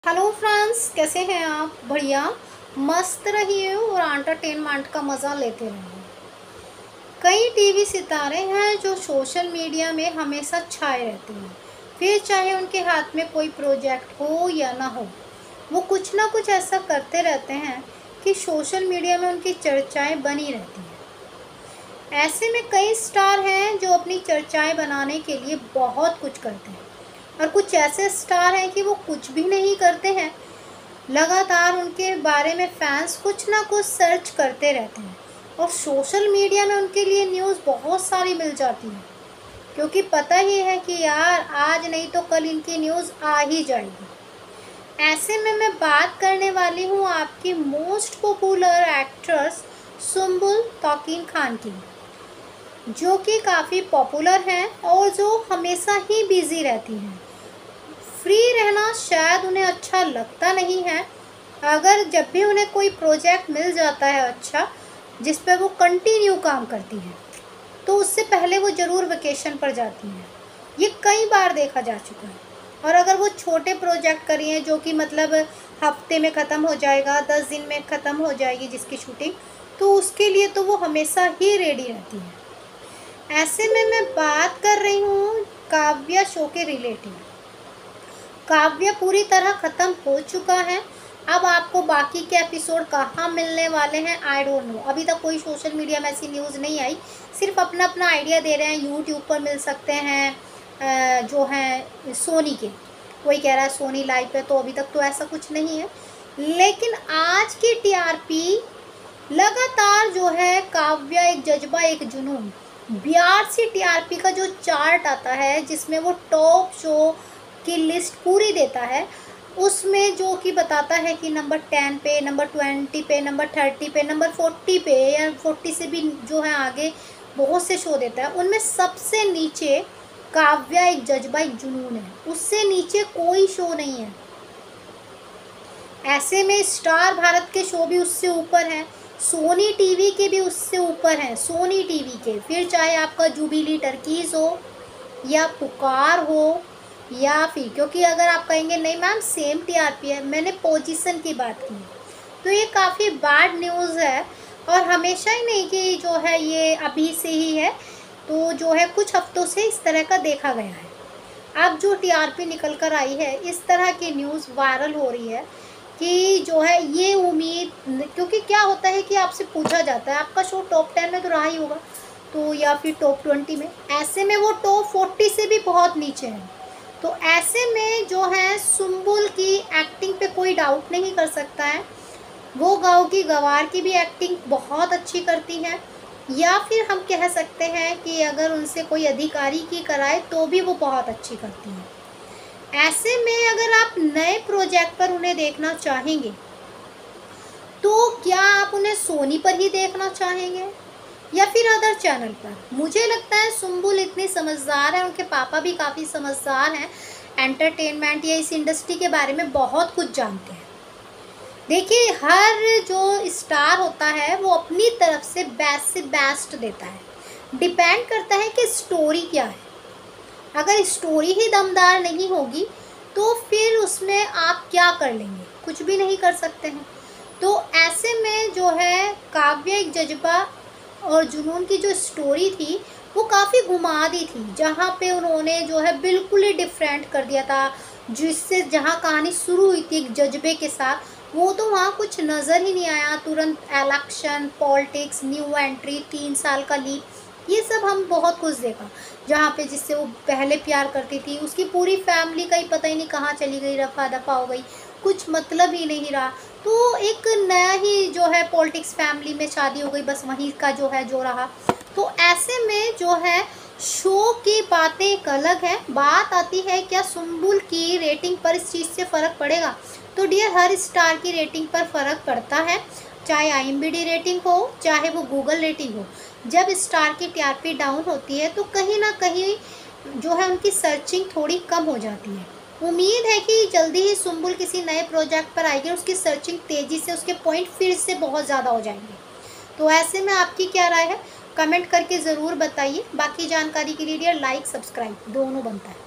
Hello friends, कैसे हैं आप? बढ़िया, मस्त रहिए और एंटरटेनमेंट का मज़ा लेते रहिए। कई टीवी सितारे हैं जो सोशल मीडिया में हमेशा छाए रहते हैं। फिर चाहे उनके हाथ में कोई प्रोजेक्ट हो या ना हो, वो कुछ ना कुछ ऐसा करते रहते हैं कि सोशल मीडिया में उनकी चर्चाएं बनी रहती हैं। ऐसे में कई स्टार हैं जो अपनी चर्चाएं बनाने के लिए बहुत कुछ करते हैं, और कुछ ऐसे स्टार हैं कि वो कुछ भी नहीं करते हैं। लगातार उनके बारे में फैंस कुछ ना कुछ सर्च करते रहते हैं, और सोशल मीडिया में उनके लिए न्यूज़ बहुत सारी मिल जाती है, क्योंकि पता ही है कि यार आज नहीं तो कल इनकी न्यूज़ आ ही जाएगी। ऐसे में मैं बात करने वाली हूँ आपकी most popular actress Sumbul Tauqeer Khan की, जो कि काफ़ी पॉपुलर हैं और जो हमेशा ही बिज़ी रहती हैं। फ्री रहना शायद उन्हें अच्छा लगता नहीं है। अगर जब भी उन्हें कोई प्रोजेक्ट मिल जाता है अच्छा, जिस पे वो कंटिन्यू काम करती हैं, तो उससे पहले वो ज़रूर वेकेशन पर जाती हैं। ये कई बार देखा जा चुका है। और अगर वो छोटे प्रोजेक्ट कर रही हैं जो कि मतलब हफ्ते में ख़त्म हो जाएगा, 10 दिन में ख़त्म हो जाएगी जिसकी शूटिंग, तो उसके लिए तो वो हमेशा ही रेडी रहती हैं। ऐसे में मैं बात कर रही हूँ काव्या शो के रिलेटेड। काव्य पूरी तरह ख़त्म हो चुका है। अब आपको बाकी के एपिसोड कहाँ मिलने वाले हैं आई डोंट नो। अभी तक कोई सोशल मीडिया में ऐसी न्यूज़ नहीं आई, सिर्फ अपना अपना आइडिया दे रहे हैं। यूट्यूब पर मिल सकते हैं जो हैं सोनी के। कोई कह रहा है सोनी लाइव पे, तो अभी तक तो ऐसा कुछ नहीं है। लेकिन आज की टीआरपी लगातार जो है काव्या एक जज्बा एक जुनून 82 टीआरपी का जो चार्ट आता है, जिसमें वो टॉप शो की लिस्ट पूरी देता है, उसमें जो कि बताता है कि नंबर 10 पे, नंबर 20 पे, नंबर 30 पे, नंबर 40 पे, या 40 से भी जो है आगे बहुत से शो देता है। उनमें सबसे नीचे काव्या एक जज्बा एक जुनून है, उससे नीचे कोई शो नहीं है। ऐसे में स्टार भारत के शो भी उससे ऊपर हैं, सोनी टीवी के भी उससे ऊपर हैं, सोनी टीवी के। फिर चाहे आपका जुबिली टर्कीज़ हो या पुकार हो, या फिर क्योंकि अगर आप कहेंगे नहीं मैम सेम टीआरपी है, मैंने पोजीशन की बात की, तो ये काफ़ी बैड न्यूज़ है। और हमेशा ही नहीं कि जो है ये अभी से ही है, तो जो है कुछ हफ्तों से इस तरह का देखा गया है। अब जो टीआरपी निकल कर आई है, इस तरह की न्यूज़ वायरल हो रही है कि जो है ये उम्मीद, क्योंकि क्या होता है कि आपसे पूछा जाता है आपका शो टॉप 10 में तो रहा ही होगा, तो या फिर टॉप 20 में। ऐसे में वो टॉप 40 से भी बहुत नीचे है। तो ऐसे में जो है सुम्बुल की एक्टिंग पे कोई डाउट नहीं कर सकता है। वो गाँव की गवार की भी एक्टिंग बहुत अच्छी करती हैं, या फिर हम कह सकते हैं कि अगर उनसे कोई अधिकारी की कराए तो भी वो बहुत अच्छी करती हैं। ऐसे में अगर आप नए प्रोजेक्ट पर उन्हें देखना चाहेंगे, तो क्या आप उन्हें सोनी पर ही देखना चाहेंगे या फिर अदर चैनल पर? मुझे लगता है सुम्बुल इतनी समझदार है, उनके पापा भी काफ़ी समझदार हैं, एंटरटेनमेंट या इस इंडस्ट्री के बारे में बहुत कुछ जानते हैं। देखिए, हर जो स्टार होता है वो अपनी तरफ से बेस्ट देता है। डिपेंड करता है कि स्टोरी क्या है। अगर स्टोरी ही दमदार नहीं होगी तो फिर उसमें आप क्या कर लेंगे? कुछ भी नहीं कर सकते हैं। तो ऐसे में जो है काव्य एक जज्बा और जुनून की जो स्टोरी थी वो काफ़ी घुमा दी थी, जहाँ पे उन्होंने जो है बिल्कुल ही डिफरेंट कर दिया था। जिससे जहाँ कहानी शुरू हुई थी एक जज्बे के साथ, वो तो वहाँ कुछ नज़र ही नहीं आया। तुरंत इलेक्शन, पॉलिटिक्स, न्यू एंट्री, 3 साल का लीप, ये सब हम बहुत कुछ देखा। जहाँ पे जिससे वो पहले प्यार करती थी, उसकी पूरी फैमिली का ही पता ही नहीं कहाँ चली गई, रफा दफा हो गई, कुछ मतलब ही नहीं रहा। तो एक नया ही जो है पॉलिटिक्स फैमिली में शादी हो गई, बस वहीं का जो है जो रहा। तो ऐसे में जो है शो की बातें एक अलग है। बात आती है क्या सुम्बुल की रेटिंग पर इस चीज़ से फ़र्क पड़ेगा? तो डियर, हर स्टार की रेटिंग पर फ़र्क पड़ता है, चाहे IMDb रेटिंग हो चाहे वो गूगल रेटिंग हो। जब स्टार की टीआरपी डाउन होती है तो कहीं ना कहीं जो है उनकी सर्चिंग थोड़ी कम हो जाती है। उम्मीद है कि जल्दी ही सुम्बुल किसी नए प्रोजेक्ट पर आएगी, उसकी सर्चिंग तेज़ी से, उसके पॉइंट फिर से बहुत ज़्यादा हो जाएंगे। तो ऐसे में आपकी क्या राय है? कमेंट करके ज़रूर बताइए। बाकी जानकारी के लिए लाइक सब्सक्राइब दोनों बनता है।